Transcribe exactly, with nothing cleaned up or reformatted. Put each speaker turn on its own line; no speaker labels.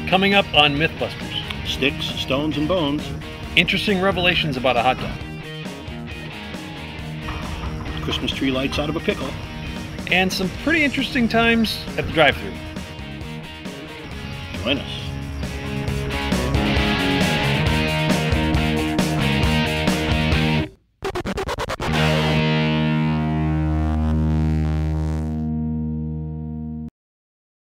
Coming up on Mythbusters.
Sticks, stones, and bones.
Interesting revelations about a hot dog.
Christmas tree lights out of a pickle.
And some pretty interesting times at the drive-thru.
Join us.